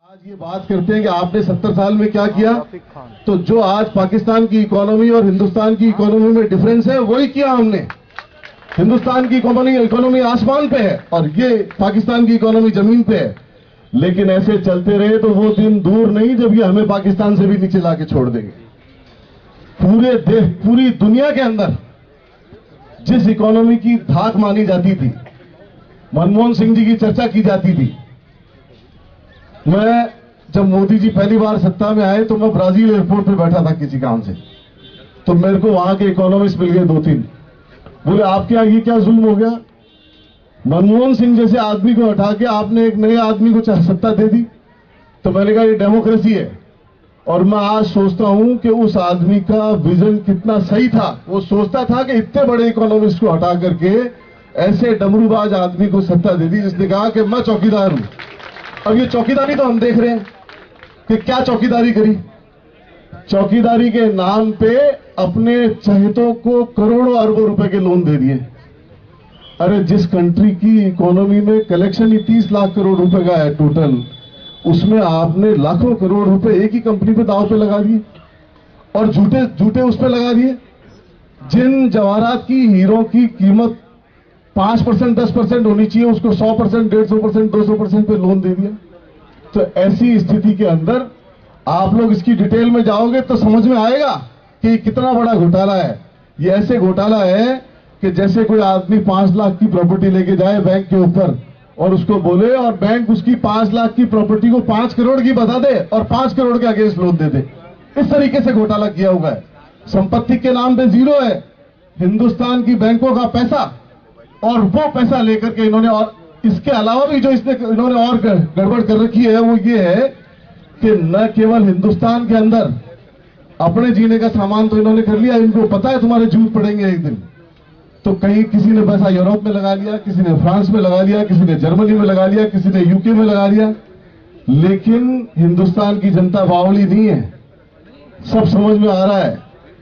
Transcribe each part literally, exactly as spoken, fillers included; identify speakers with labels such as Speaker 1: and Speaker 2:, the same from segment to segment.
Speaker 1: आज ये बात करते हैं कि आपने सत्तर साल में क्या किया, तो जो आज पाकिस्तान की इकोनॉमी और हिंदुस्तान की इकोनॉमी में डिफरेंस है वही किया हमने। हिंदुस्तान की इकोनॉमी इकोनॉमी आसमान पे है और ये पाकिस्तान की इकोनॉमी जमीन पे है। लेकिन ऐसे चलते रहे तो वो दिन दूर नहीं जब ये हमें पाकिस्तान से भी नीचे लाके छोड़ देंगे। पूरे देश पूरी दुनिया के अंदर जिस इकोनॉमी की धाक मानी जाती थी, मनमोहन सिंह जी की चर्चा की जाती थी। मैं जब मोदी जी पहली बार सत्ता में आए तो मैं ब्राजील एयरपोर्ट पे बैठा था किसी काम से, तो मेरे को वहां के इकोनॉमिस्ट मिल गए दो तीन, बोले आपके यहाँ ये क्या जुल्म हो गया, मनमोहन सिंह जैसे आदमी को हटा के आपने एक नए आदमी को सत्ता दे दी। तो मैंने कहा ये डेमोक्रेसी है। और मैं आज सोचता हूं कि उस आदमी का विजन कितना सही था। वो सोचता था कि इतने बड़े इकोनॉमिस्ट को हटा करके ऐसे डमरूबाज आदमी को सत्ता दे दी जिसने कहा कि मैं चौकीदार हूं। अब ये चौकीदारी तो हम देख रहे हैं कि क्या चौकीदारी करी। चौकीदारी के नाम पे अपने चहेतों को करोड़ों अरबों रुपए के लोन दे दिए। अरे जिस कंट्री की इकोनॉमी में कलेक्शन ही तीस लाख करोड़ रुपए का है टोटल, उसमें आपने लाखों करोड़ रुपए एक ही कंपनी पे दांव पे लगा दिए और झूठे झूठे उस पे लगा दिए। जिन जवाहरात की हीरो की कीमत पांच परसेंट दस परसेंट होनी चाहिए, उसको सौ परसेंट डेढ़ सौ परसेंट दो सौ परसेंट पे लोन दे दिया। तो ऐसी स्थिति के अंदर आप लोग इसकी डिटेल में जाओगे तो समझ में आएगा कि कितना बड़ा घोटाला है। ये ऐसे घोटाला है कि जैसे कोई आदमी पांच लाख की प्रॉपर्टी लेके जाए बैंक के ऊपर और उसको बोले और बैंक उसकी पांच लाख की प्रॉपर्टी को पांच करोड़ की बता दे और पांच करोड़ के अगेंस्ट लोन दे दे। इस तरीके से घोटाला किया हुआ है। संपत्ति के नाम पे जीरो है, हिंदुस्तान की बैंकों का पैसा, और वो पैसा लेकर के इन्होंने, और इसके अलावा भी जो इसने इन्होंने और गड़बड़ कर रखी है वो ये है कि न केवल हिंदुस्तान के अंदर अपने जीने का सामान तो इन्होंने कर लिया, इनको पता है तुम्हारे जूत पड़ेंगे एक दिन। तो कहीं किसी ने पैसा यूरोप में लगा लिया, किसी ने फ्रांस में लगा लिया, किसी ने जर्मनी में लगा लिया, किसी ने यूके में लगा लिया। लेकिन हिंदुस्तान की जनता बावली नहीं है, सब समझ में आ रहा है।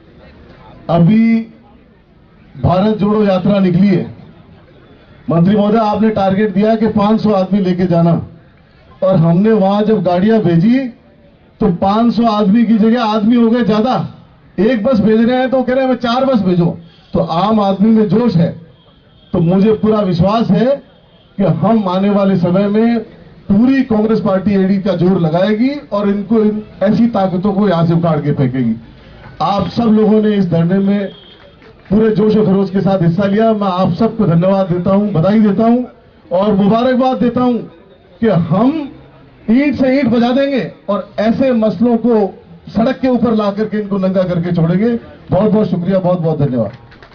Speaker 1: अभी भारत जोड़ो यात्रा निकली है, मंत्री महोदय आपने टारगेट दिया कि पांच सौ आदमी लेके जाना, और हमने वहां जब गाड़ियां भेजी तो पांच सौ आदमी की जगह आदमी हो गए ज्यादा। एक बस भेज रहे हैं तो कह रहे हैं चार बस भेजो। तो आम आदमी में जोश है। तो मुझे पूरा विश्वास है कि हम आने वाले समय में पूरी कांग्रेस पार्टी एडी का जोर लगाएगी और इनको इन ऐसी ताकतों को यहां से उखाड़ के फेंकेगी। आप सब लोगों ने इस धरने में पूरे जोश और खरोश के साथ हिस्सा लिया। मैं आप सबको धन्यवाद देता हूं, बधाई देता हूं और मुबारकबाद देता हूं कि हम ईंट से ईंट बजा देंगे और ऐसे मसलों को सड़क के ऊपर ला करके इनको नंगा करके छोड़ेंगे। बहुत बहुत शुक्रिया, बहुत बहुत धन्यवाद।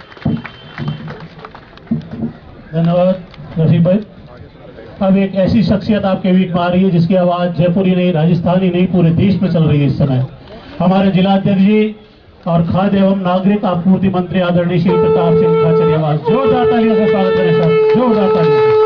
Speaker 2: धन्यवाद रफीक भाई। अब एक ऐसी शख्सियत आपके बीच में आ रही है जिसकी आवाज जयपुर ही नहीं, राजस्थान ही नहीं, पूरे देश में चल रही है इस समय। हमारे जिलाध्यक्ष जी और खाद्य एवं नागरिक आपूर्ति मंत्री आदरणीय श्री प्रताप सिंह खाचरिया, आवाज जोरदार तालियों से स्वागत करें सर, जोरदार तालियों से।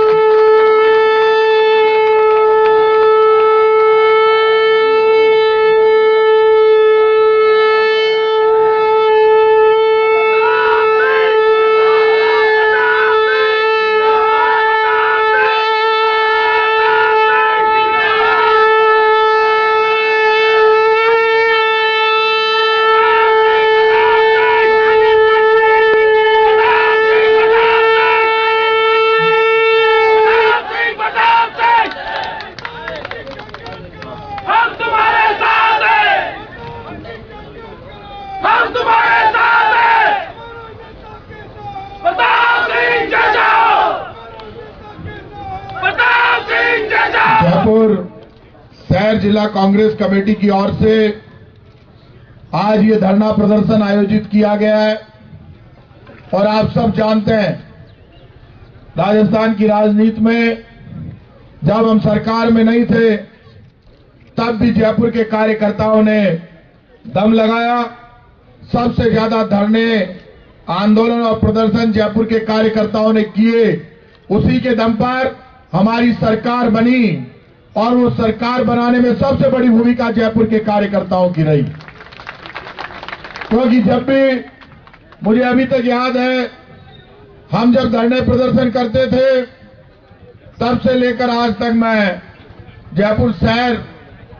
Speaker 3: जयपुर शहर जिला कांग्रेस कमेटी की ओर से आज ये धरना प्रदर्शन आयोजित किया गया है। और आप सब जानते हैं राजस्थान की राजनीति में जब हम सरकार में नहीं थे तब भी जयपुर के कार्यकर्ताओं ने दम लगाया। सबसे ज्यादा धरने, आंदोलन और प्रदर्शन जयपुर के कार्यकर्ताओं ने किए। उसी के दम पर हमारी सरकार बनी और वो सरकार बनाने में सबसे बड़ी भूमिका जयपुर के कार्यकर्ताओं की रही। क्योंकि जब भी, मुझे अभी तक याद है, हम जब धरने प्रदर्शन करते थे तब से लेकर आज तक मैं जयपुर शहर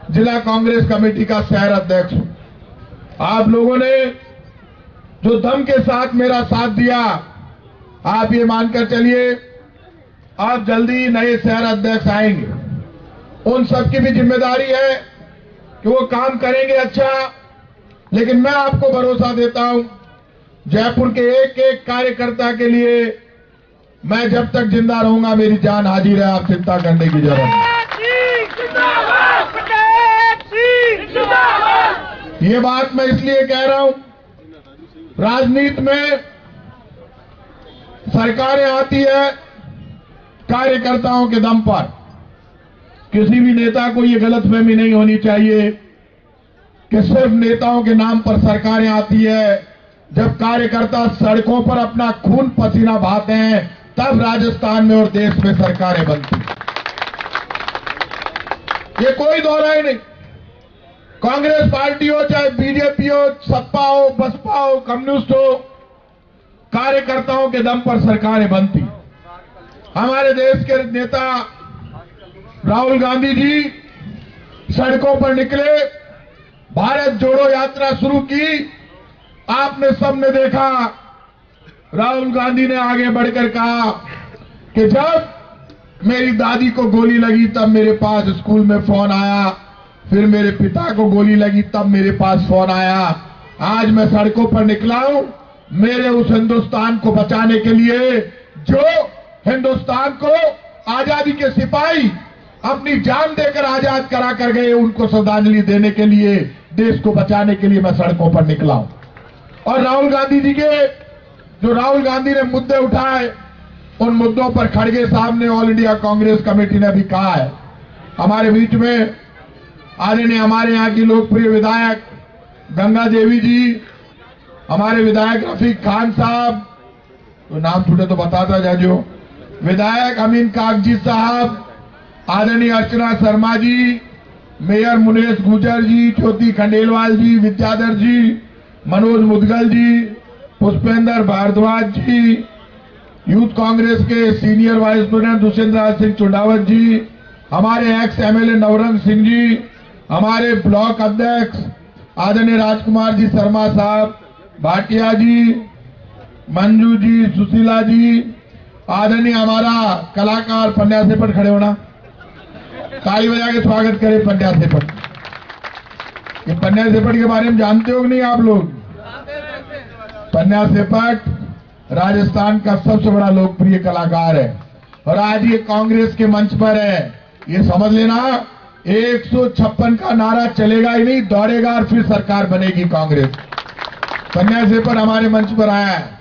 Speaker 3: जिला कांग्रेस कमेटी का शहर अध्यक्ष हूं। आप लोगों ने जो दम के साथ मेरा साथ दिया, आप ये मानकर चलिए आप जल्दी नए शहर अध्यक्ष आएंगे। उन सबकी भी जिम्मेदारी है कि वो काम करेंगे अच्छा, लेकिन मैं आपको भरोसा देता हूं जयपुर के एक एक कार्यकर्ता के लिए मैं जब तक जिंदा रहूंगा मेरी जान हाजिर है, आप चिंता करने की जरूरत नहीं। ये बात मैं इसलिए कह रहा हूं, राजनीति में सरकारें आती है कार्यकर्ताओं के दम पर। किसी भी नेता को ये गलतफहमी नहीं होनी चाहिए कि सिर्फ नेताओं के नाम पर सरकारें आती है। जब कार्यकर्ता सड़कों पर अपना खून पसीना बहाते हैं तब राजस्थान में और देश में सरकारें बनती। ये कोई दौरा ही नहीं। कांग्रेस पार्टी हो चाहे बीजेपी हो, सपा हो, बसपा हो, कम्युनिस्ट हो, कार्यकर्ताओं के दम पर सरकारें बनती। हमारे देश के नेता राहुल गांधी जी सड़कों पर निकले, भारत जोड़ो यात्रा शुरू की। आपने सबने देखा राहुल गांधी ने आगे बढ़कर कहा कि जब मेरी दादी को गोली लगी तब मेरे पास स्कूल में फोन आया, फिर मेरे पिता को गोली लगी तब मेरे पास फोन आया। आज मैं सड़कों पर निकला हूं मेरे उस हिंदुस्तान को बचाने के लिए जो हिंदुस्तान को आजादी के सिपाही अपनी जान देकर आजाद करा कर गए, उनको श्रद्धांजलि देने के लिए, देश को बचाने के लिए मैं सड़कों पर निकला हूं। और राहुल गांधी जी के जो राहुल गांधी ने मुद्दे उठाए, उन मुद्दों पर खड़गे साहब ने ऑल इंडिया कांग्रेस कमेटी ने भी कहा है। हमारे बीच में आदरणीय हमारे यहाँ की लोकप्रिय विधायक गंगा देवी जी, हमारे विधायक रफीक खान साहब, तो नाम छूटे तो बताता जाजो, विधायक अमीन कागजी साहब, आदरणीय अर्चना शर्मा जी, मेयर मुनेश गुजर जी, ज्योति खंडेलवाल जी, विद्याधर जी, मनोज मुदगल जी, पुष्पेंद्र भारद्वाज जी, यूथ कांग्रेस के senior vice president Dushyendra Singh Chundawat ji, हमारे एक्स एमएलए नवरंग सिंह जी, हमारे ब्लॉक अध्यक्ष आदरणीय राजकुमार जी शर्मा साहब, भाटिया जी, मंजू जी, सुशीला जी, आदरणीय हमारा कलाकार पंड्या सेपट, खड़े होना, ताली बजा के स्वागत करें पंड्या सेपट। ये पंड्या सेपट के बारे में जानते हो कि नहीं आप लोग? पंड्या सेपट राजस्थान का सबसे बड़ा लोकप्रिय कलाकार है और आज ये कांग्रेस के मंच पर है। ये समझ लेना एक सौ छप्पन का नारा चलेगा ही नहीं, दौड़ेगा और फिर सरकार बनेगी कांग्रेस। पंड्या सेपट हमारे मंच पर आया है।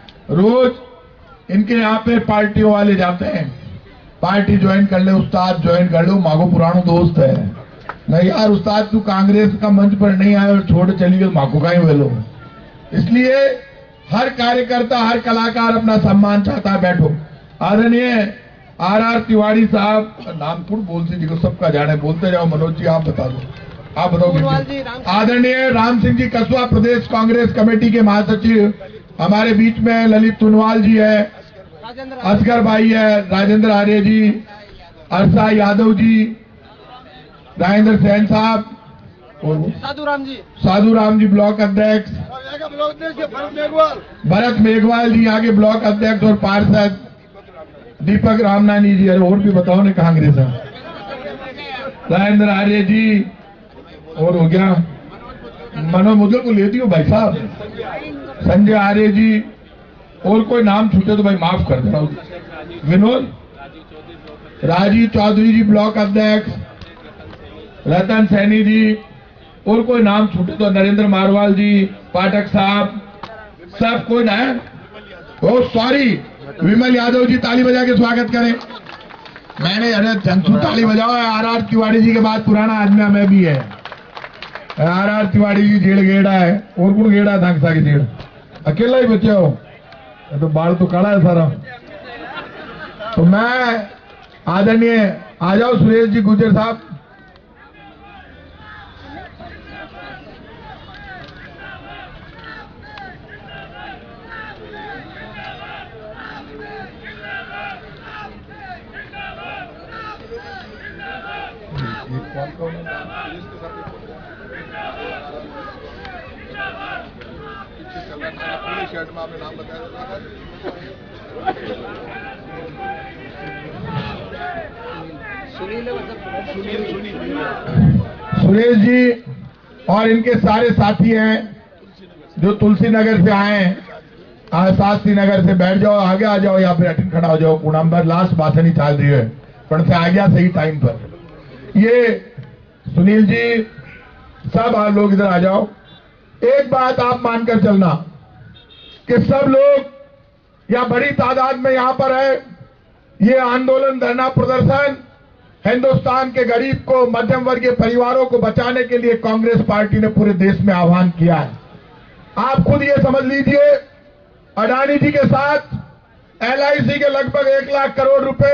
Speaker 3: रोज इनके यहाँ पे पार्टियों वाले जाते हैं, पार्टी ज्वाइन कर ले उस्ताद, ज्वाइन कर लो, मागो पुरानो दोस्त है। नहीं यार उस्ताद तू कांग्रेस का मंच पर नहीं आए और छोड़ चली गई, माको का ही वेलो। इसलिए हर कार्यकर्ता, हर कलाकार अपना सम्मान चाहता है। बैठो। आदरणीय आर आर तिवारी साहब, नाम थोड़ा बोलते जी को सबका जाने, बोलते जाओ। मनोज जी आप बता दो, आप बताओ। आदरणीय राम सिंह जी कसवा, प्रदेश कांग्रेस कमेटी के महासचिव हमारे बीच में। ललित तुनवाल जी है, असगर भाई है, राजेंद्र आर्य जी, अरसा यादव जी, राजेंद्र सैन साहब,
Speaker 4: साधु राम जी,
Speaker 3: साधु राम जी ब्लॉक अध्यक्ष, भरत मेघवाल जी यहाँ के ब्लॉक अध्यक्ष और पार्षद, दीपक रामनानी जी, अरे और भी बताओ ने कांग्रेस है, राजेंद्र आर्य जी, और हो गया मनोज मुदगल को लेती हो भाई साहब, संजय आर्य जी, और कोई नाम छूटे तो भाई माफ कर देना। विनोद राजीव चौधरी जी ब्लॉक अध्यक्ष, रतन सैनी जी, और कोई नाम छूटे तो नरेंद्र मारवाल जी, पाठक साहब, सब कोई ना है। ओ सॉरी, विमल यादव जी, ताली बजा के स्वागत करें। मैंने अरे जंतु ताली बजाओ। आर आर तिवारी जी के बाद पुराना आदमी मैं भी है। आर आर तिवारी जी जेड़ गेड़ा है, और कौन गेड़ा था की जेड़, अकेला ही बचे हो, तो बाल तो काला है सारा। तो मैं आदरणीय आ जाओ सुरेश जी गुजर साहब। शर्ट में आपने नाम बताया।
Speaker 4: सुनील सुनील सुनील
Speaker 3: सुरेश जी और इनके सारे साथी हैं जो तुलसी नगर से आए हैं। शास्त्री नगर से बैठ जाओ, आगे आ जाओ या फिर अटेंड खड़ा हो जाओ। कूड़ांबर लास्ट भाषण ही चाल रही है पण से आ गया सही टाइम पर। ये सुनील जी सब आप लोग इधर आ जाओ। एक बात आप मानकर चलना कि सब लोग या बड़ी तादाद में यहां पर है। ये आंदोलन, धरना प्रदर्शन हिंदुस्तान के गरीब को, मध्यम वर्गीय परिवारों को बचाने के लिए कांग्रेस पार्टी ने पूरे देश में आह्वान किया है। आप खुद ये समझ लीजिए, अडानी जी के साथ एल आई सी के लगभग एक लाख करोड़ रुपए,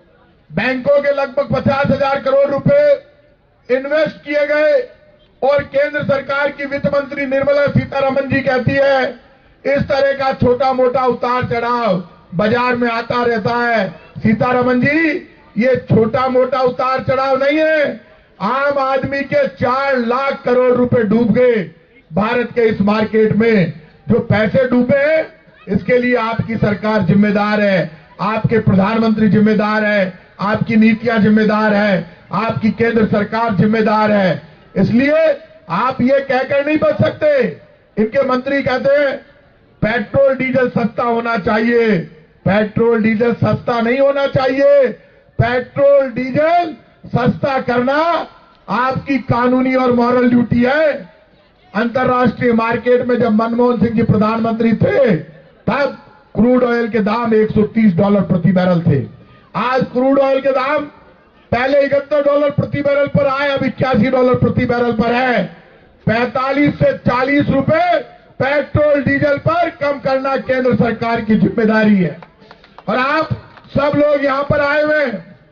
Speaker 3: बैंकों के लगभग पचास हजार करोड़ रुपए इन्वेस्ट किए गए और केंद्र सरकार की वित्त मंत्री निर्मला सीतारमण जी कहती है इस तरह का छोटा मोटा उतार चढ़ाव बाजार में आता रहता है। सीतारमण जी, ये छोटा मोटा उतार चढ़ाव नहीं है। आम आदमी के चार लाख करोड़ रुपए डूब गए भारत के इस मार्केट में। जो पैसे डूबे हैं इसके लिए आपकी सरकार जिम्मेदार है, आपके प्रधानमंत्री जिम्मेदार है, आपकी नीतियां जिम्मेदार है, आपकी केंद्र सरकार जिम्मेदार है। इसलिए आप ये कहकर नहीं बच सकते। इनके मंत्री कहते हैं पेट्रोल डीजल सस्ता होना चाहिए। पेट्रोल डीजल सस्ता नहीं होना चाहिए। पेट्रोल डीजल सस्ता करना आपकी कानूनी और मॉरल ड्यूटी है। अंतर्राष्ट्रीय मार्केट में जब मनमोहन सिंह जी प्रधानमंत्री थे तब क्रूड ऑयल के दाम एक सौ तीस डॉलर प्रति बैरल थे। आज क्रूड ऑयल के दाम पहले इकहत्तर डॉलर प्रति बैरल पर आए, अब इक्यासी डॉलर प्रति बैरल पर है। पैंतालीस से चालीस रुपए पेट्रोल डीजल पर कम करना केंद्र सरकार की जिम्मेदारी है। और आप सब लोग यहां पर आए हुए,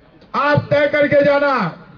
Speaker 3: आप तय करके जाना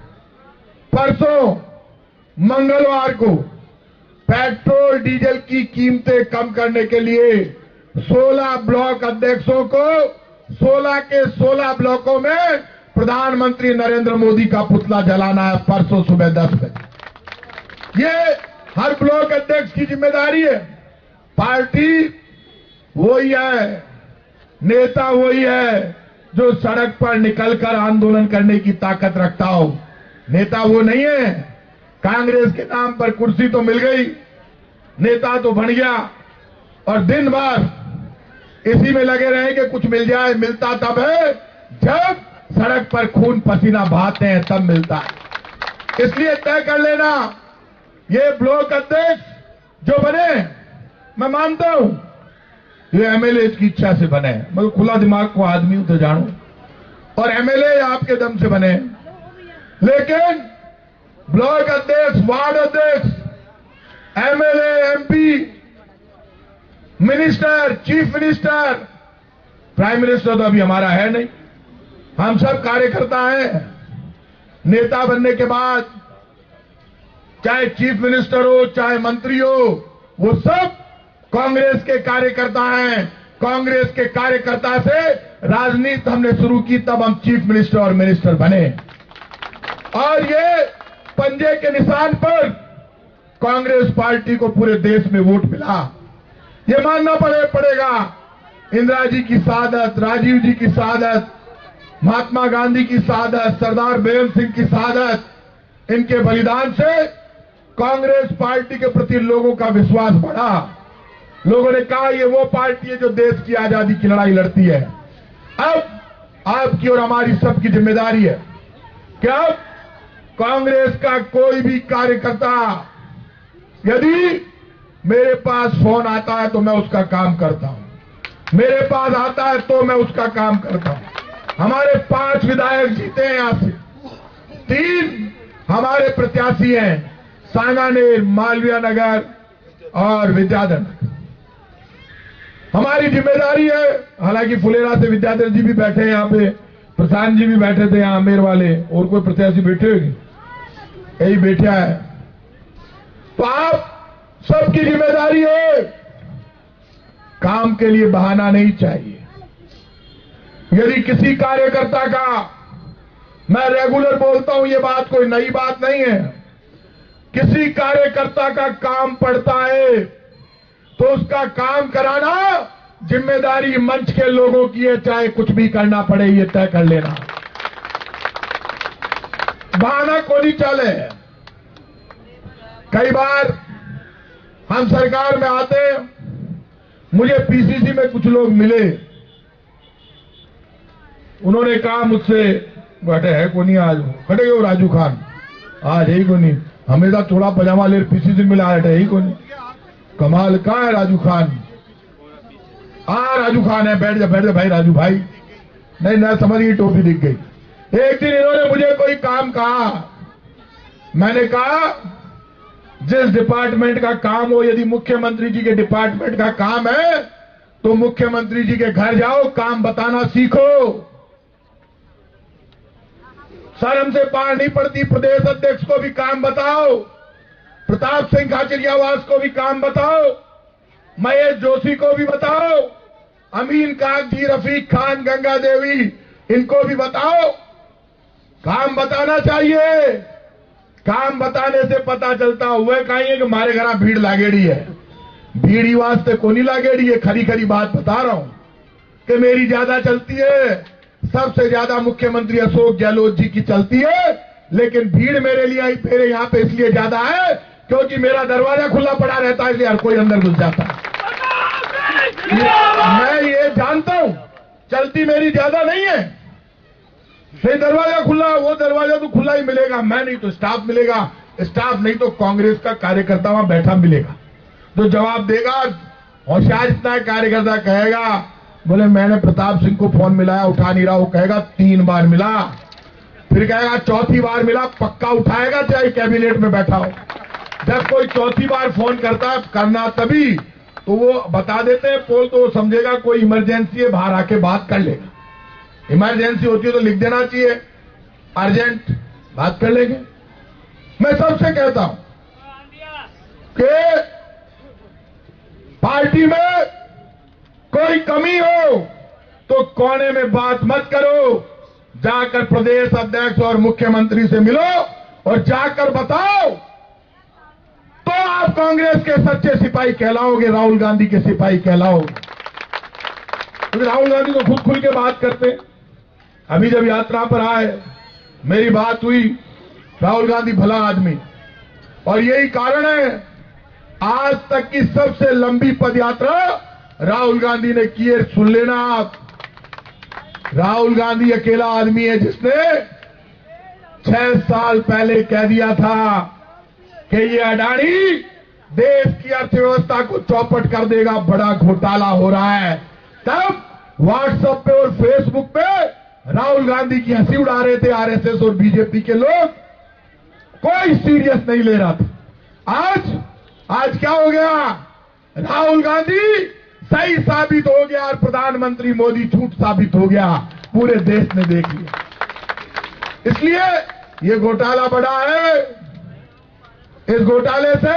Speaker 3: परसों मंगलवार को पेट्रोल डीजल की कीमतें कम करने के लिए सोलह ब्लॉक अध्यक्षों को सोलह के सोलह ब्लॉकों में प्रधानमंत्री नरेंद्र मोदी का पुतला जलाना है परसों सुबह दस बजे। ये हर ब्लॉक अध्यक्ष की जिम्मेदारी है। पार्टी वही है, नेता वही है जो सड़क पर निकलकर आंदोलन करने की ताकत रखता हो। नेता वो नहीं है कांग्रेस के नाम पर कुर्सी तो मिल गई, नेता तो बन गया और दिन भर इसी में लगे रहे कि कुछ मिल जाए। मिलता तब है जब सड़क पर खून पसीना बहाते हैं, तब मिलता है। इसलिए तय कर लेना, ये ब्लॉक अध्यक्ष जो बने, मैं मानता हूं ये एमएलए की इच्छा से बने, मैं खुला दिमाग को आदमी हूं तो जानू, और एमएलए आपके दम से बने। लेकिन ब्लॉक अध्यक्ष, वार्ड अध्यक्ष, MLA, MP, minister, chief minister, prime minister तो अभी हमारा है नहीं, हम सब कार्यकर्ता हैं। नेता बनने के बाद चाहे चीफ मिनिस्टर हो चाहे मंत्री हो, वो सब कांग्रेस के कार्यकर्ता हैं। कांग्रेस के कार्यकर्ता से राजनीति हमने शुरू की, तब हम चीफ मिनिस्टर और मिनिस्टर बने। और ये पंजे के निशान पर कांग्रेस पार्टी को पूरे देश में वोट मिला। ये मानना पड़े पड़ेगा इंदिरा जी की शहादत, राजीव जी की शहादत, महात्मा गांधी की शहादत, सरदार बेगम सिंह की शहादत, इनके बलिदान से कांग्रेस पार्टी के प्रति लोगों का विश्वास बढ़ा। लोगों ने कहा ये वो पार्टी है जो देश की आजादी की लड़ाई लड़ती है। अब आपकी और हमारी सबकी जिम्मेदारी है कि अब कांग्रेस का कोई भी कार्यकर्ता यदि मेरे पास फोन आता है तो मैं उसका काम करता हूं, मेरे पास आता है तो मैं उसका काम करता हूं। हमारे पांच विधायक जीते हैं यहां से, तीन हमारे प्रत्याशी हैं, सांगानेर, मालवीय नगर और विद्याधर। हमारी जिम्मेदारी है, हालांकि फुलेरा से विद्याधर जी भी बैठे हैं यहां पे, प्रशांत जी भी बैठे थे यहां आमेर वाले, और कोई प्रत्याशी बैठे होगी, यही बैठा है। तो आप सबकी जिम्मेदारी है, काम के लिए बहाना नहीं चाहिए। यदि किसी कार्यकर्ता का मैं रेगुलर बोलता हूं, ये बात कोई नई बात नहीं है। किसी कार्यकर्ता का काम पड़ता है तो उसका काम कराना जिम्मेदारी मंच के लोगों की है, चाहे कुछ भी करना पड़े, ये तय कर लेना। बहाना को नहीं चले। कई बार हम सरकार में आते, मुझे पीसीसी में कुछ लोग मिले, उन्होंने कहा मुझसे, बैठे है को नहीं आज खड़े हो राजू खान, आज है को नहीं, हमेशा थोड़ा पजामा ले पीसीसी में मिला है ही को नहीं। कमाल कहाँ है राजू खान? हाँ राजू खान है, बैठ जा बैठ जा भाई राजू भाई। नहीं ना समझ गई, टोपी दिख गई। एक दिन इन्होंने मुझे कोई काम कहा, मैंने कहा जिस डिपार्टमेंट का काम हो, यदि मुख्यमंत्री जी के डिपार्टमेंट का काम है तो मुख्यमंत्री जी के घर जाओ, काम बताना सीखो। शर्म से पार नहीं पड़ती, प्रदेश अध्यक्ष को भी काम बताओ, प्रताप सिंह खाचरियावास को भी काम बताओ, महेश जोशी को भी बताओ, अमीन कागजी, रफीक खान, गंगा देवी, इनको भी बताओ। काम बताना चाहिए। काम बताने से पता चलता हुआ कहीं है कि हमारे घर भीड़ लागेड़ी है। भीड़ी वास्ते को नहीं लागेड़ी है, खरी खरी बात बता रहा हूं कि मेरी ज्यादा चलती है। सबसे ज्यादा मुख्यमंत्री अशोक गहलोत जी की चलती है, लेकिन भीड़ मेरे लिए मेरे यहां पे इसलिए ज्यादा है क्योंकि मेरा दरवाजा खुला पड़ा रहता है, इसलिए हर कोई अंदर घुस जाता है। मैं ये जानता हूं, चलती मेरी ज्यादा नहीं है। फिर दरवाजा खुला, वो दरवाजा तो खुला ही मिलेगा, मैं नहीं तो स्टाफ मिलेगा, स्टाफ नहीं तो कांग्रेस का कार्यकर्ता वहां बैठा मिलेगा जो जवाब देगा। होशियार इतना कार्यकर्ता कहेगा, बोले मैंने प्रताप सिंह को फोन मिलाया, उठा नहीं रहा, वो कहेगा तीन बार मिला, फिर कहेगा चौथी बार मिला, पक्का उठाएगा चाहे कैबिनेट में बैठा हो। जब कोई चौथी बार फोन करता है, करना तभी तो वो बता देते हैं पोल, तो वो समझेगा कोई इमरजेंसी है, बाहर आके बात कर लेगा। इमरजेंसी होती है तो लिख देना चाहिए अर्जेंट, बात कर लेंगे। मैं सबसे कहता हूं कि पार्टी में कोई कमी हो तो कोने में बात मत करो, जाकर प्रदेश अध्यक्ष और मुख्यमंत्री से मिलो और जाकर बताओ, तो आप कांग्रेस के सच्चे सिपाही कहलाओगे, राहुल गांधी के सिपाही कहलाओगे। तो राहुल गांधी तो खुद खुल के बात करते। अभी जब यात्रा पर आए, मेरी बात हुई, राहुल गांधी भला आदमी, और यही कारण है आज तक की सबसे लंबी पदयात्रा राहुल गांधी ने की है। सुन लेना आप, राहुल गांधी अकेला आदमी है जिसने छह साल पहले कह दिया था कि ये अडानी देश की अर्थव्यवस्था को चौपट कर देगा, बड़ा घोटाला हो रहा है। तब व्हाट्सएप पे और फेसबुक पे राहुल गांधी की हंसी उड़ा रहे थे आरएसएस और बीजेपी के लोग, कोई सीरियस नहीं ले रहा था। आज आज क्या हो गया? राहुल गांधी सही साबित हो गया और प्रधानमंत्री मोदी झूठ साबित हो गया, पूरे देश ने देख लिया। इसलिए ये घोटाला बड़ा है। इस घोटाले से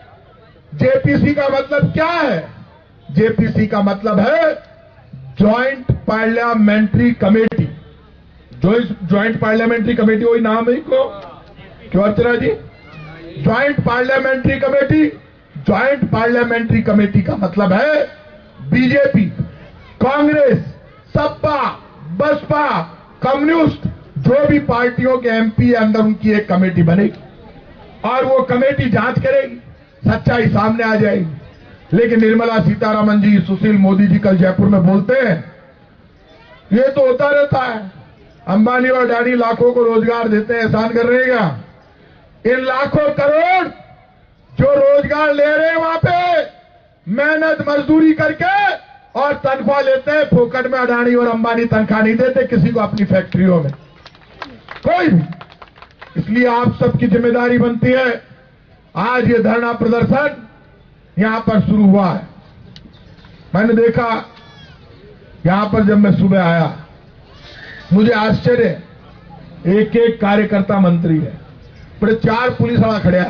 Speaker 3: जेपीसी का मतलब क्या है? जेपीसी का मतलब है ज्वाइंट पार्लियामेंट्री कमेटी। जो ज्वाइंट पार्लियामेंट्री कमेटी, वही नाम है को क्यों Archana ji? Joint parliamentary committee. Joint parliamentary committee का मतलब है बीजेपी, कांग्रेस, सपा, बसपा, कम्युनिस्ट, जो भी पार्टियों के एमपी अंदर उनकी एक कमेटी बनेगी और वो कमेटी जांच करेगी, सच्चाई सामने आ जाएगी। लेकिन निर्मला सीतारमण जी, सुशील मोदी जी कल जयपुर में बोलते हैं, ये तो होता रहता है, अंबानी और अडानी लाखों को रोजगार देते हैं, एहसान कर रहे हैं क्या? इन लाखों करोड़ जो रोजगार ले रहे हैं वहां पे मेहनत मजदूरी करके और तनख्वाह लेते हैं, फोकट में अडानी और अंबानी तनख्वाह नहीं देते किसी को अपनी फैक्ट्रियों में, कोई भी। इसलिए आप सबकी जिम्मेदारी बनती है। आज ये धरना प्रदर्शन यहां पर शुरू हुआ है। मैंने देखा यहां पर जब मैं सुबह आया, मुझे आश्चर्य, एक एक कार्यकर्ता मंत्री है, बड़े चार पुलिस वाला खड़े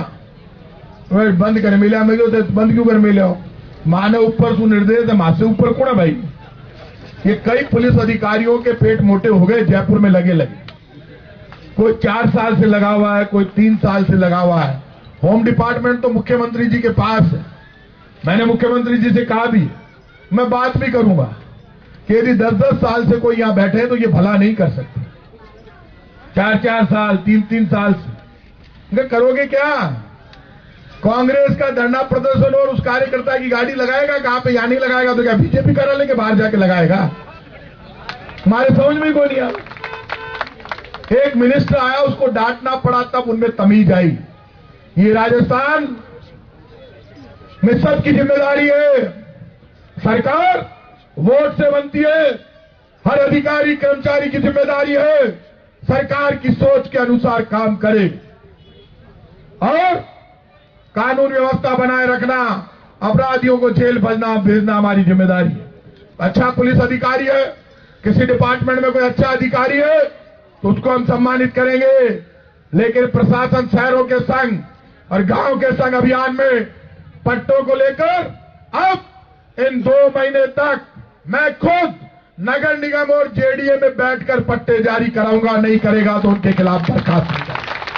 Speaker 3: बंद कर मिला, मैं क्यों बंद क्यों कर मिले हो? माने ऊपर सु निर्देश है, मां से ऊपर कौन है भाई? ये कई पुलिस अधिकारियों के पेट मोटे हो गए जयपुर में लगे लगे। कोई चार साल से लगा हुआ है, कोई तीन साल से लगा हुआ है। होम डिपार्टमेंट तो मुख्यमंत्री जी के पास है। मैंने मुख्यमंत्री जी से कहा भी, मैं बात भी करूंगा कि यदि दस दस साल से कोई यहां बैठे तो ये भला नहीं कर सकते। चार चार साल, तीन तीन साल से करोगे क्या? कांग्रेस का धरना प्रदर्शन और उस कार्यकर्ता की गाड़ी लगाएगा कहां पे? यहां नहीं लगाएगा तो क्या बीजेपी कार्यालय के बाहर जाके लगाएगा? हमारे समझ में कोई नहीं आया। एक मिनिस्टर आया, उसको डांटना पड़ा, तब उनमें तमीज आई। ये राजस्थान में सबकी जिम्मेदारी है। सरकार वोट से बनती है, हर अधिकारी कर्मचारी की जिम्मेदारी है सरकार की सोच के अनुसार काम करे और कानून व्यवस्था बनाए रखना, अपराधियों को जेल भेजना भेजना हमारी जिम्मेदारी है। अच्छा पुलिस अधिकारी है, किसी डिपार्टमेंट में कोई अच्छा अधिकारी है तो उसको हम सम्मानित करेंगे, लेकिन प्रशासन शहरों के संग और गांव के संग अभियान में पट्टों को लेकर अब इन दो महीने तक मैं खुद नगर निगम और जेडीए में बैठकर पट्टे जारी कराऊंगा। नहीं करेगा तो उनके खिलाफ दरखास्त दूंगा।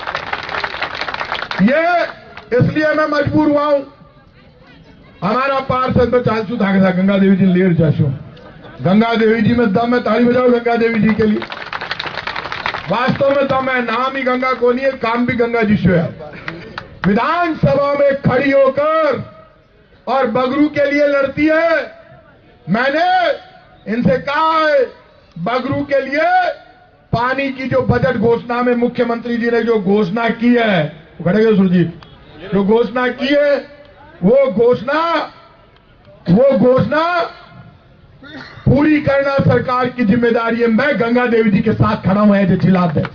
Speaker 3: ये इसलिए मैं मजबूर हुआ हूं। हमारा पार्षद में चालसू था गंगा देवी जी लेर जाशो, गंगा देवी जी में दम है, ताली बजाओ गंगा देवी जी के लिए। वास्तव में दम है, नाम ही गंगा को नहीं है, काम भी गंगा जी से है। विधानसभा में खड़ी होकर और बगरू के लिए लड़ती है। मैंने इनसे कहा है, बगरू के लिए पानी की जो बजट घोषणा में मुख्यमंत्री जी ने जो घोषणा की है, खड़े गए सुरजीत, जो घोषणा की है वो घोषणा वो घोषणा पूरी करना सरकार की जिम्मेदारी है। मैं गंगा देवी जी के साथ खड़ा हूं, ऐसे चिल्लाते हैं।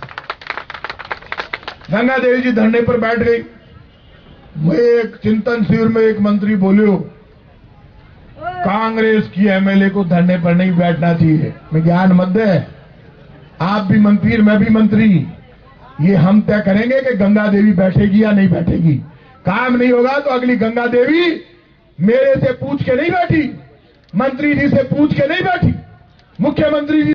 Speaker 3: गंगा देवी जी धरने पर बैठ गई। मैं एक चिंतन शिविर में एक मंत्री बोले, कांग्रेस की एमएलए को धरने पर नहीं बैठना चाहिए। मैं ज्ञान मत दे, आप भी मंत्री मैं भी मंत्री, ये हम तय करेंगे कि गंगा देवी बैठेगी या नहीं बैठेगी। काम नहीं होगा तो अगली गंगा देवी मेरे से पूछ के नहीं बैठी, मंत्री जी से पूछ के नहीं बैठी, मुख्यमंत्री जी